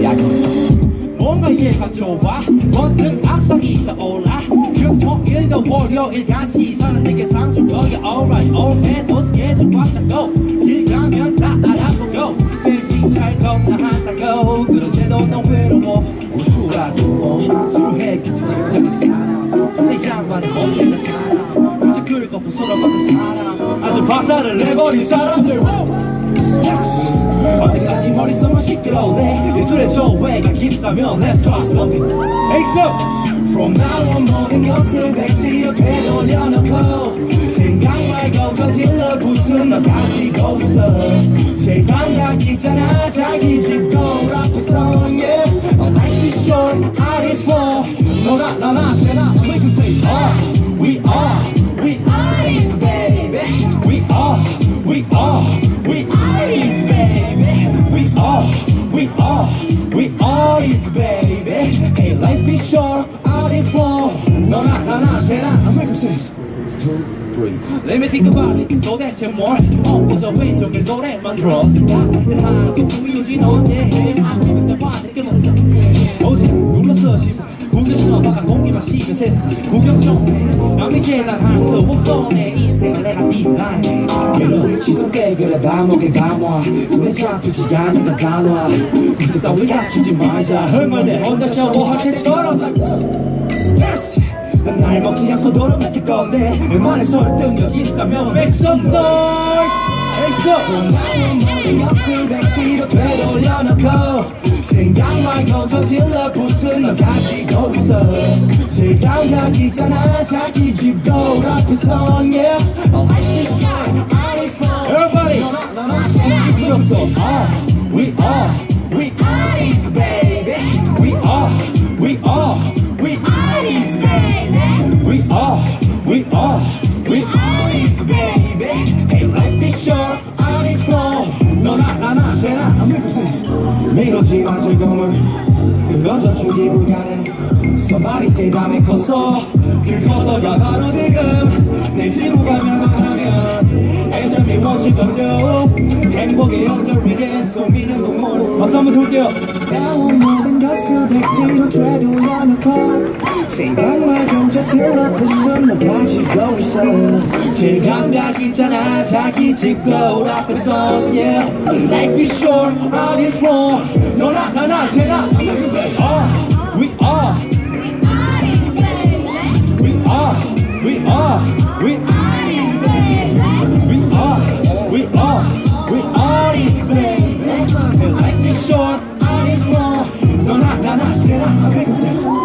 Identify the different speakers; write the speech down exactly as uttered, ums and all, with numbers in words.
Speaker 1: 뭔가 얘가 좋아 번뜩 악상이 떠올라 금토일과 월요일 같이 사는 내게 상주 거야 alright 오랜 스케줄 꽉 잡고 길 가면 다 알아보고 펜싱 잘 걷나 하자고 그런데도 넌 외로워 우울하고 지루해 기특한 사람 내 양반에 멈추는 사람 굳이 긁고 서러워하는 사람 아주 박살을 내버린 사람들 언제까지 머릿속만 시끄러울래 예술의 조회가 깊다면 Let's try something Hey so From now on 모든 것을 백지로 되돌려놓고 생각 말고 저질러 부순 너 가지고 있어 세상각 있잖아 자기 집 거울 앞에서 Yeah Life is short, art is war 너나 나나 쟤나 We can say are We are We are this baby We are We are We are this baby We are We are We are this baby Hey life is short art is war 너나 나나 쟤나 We can say Let me think about it 도대체 뭘 엉켜서 왼쪽에 노래만 들었을까 하고 우유지 너네 아끼면 내 반대 어제 눌렀어 구겨서 바가 공기만 씹은 세상 구경 좀 남이 재단한 그 목소 내 인생을 내가 디자인해 여러 시선 깨그려 감옥에 감화 손에 잡히지 않는 단화 이제 떠올려 주지 말자 헐말대 혼자 샤워할 때처럼 Yes 날 먹지 않고 너를 맡을 건데 너만의 설득력 있다면 Make some noise From now on 모든 것을 백지로 되돌려놓고 생각 말고 저질러 부순 너 가지고 있어 세상각 있잖아 자기 집 거울 앞에서 Yeah Life is short, art is fun Everybody 너나 너나 쟤나 없어 We are We are this baby We are We are We are this baby We are We are We are this baby Hey life is short art is long 너나 나나 쟤나 미루지 마 즐거움을 그건 저축이 불가능 Somebody say 밤에 컸어 그거서가 바로 지금 내 뒤로 가면 하면 애설미 멋이 던져 행복의 언저리에 소미는 국물 박수 한번 쳐볼게요 나온 모든 것을 백지로 되돌려놓고 생각 말고 저질러 부순 너 가지고 있어 질감각 있잖아 자기 집 거울 앞에서 Yeah Life is short, art is long 너나 나나 쟤나 uh, We are We are We are We are We are We are We are this baby Life is short, art is long 너나 나나 쟤나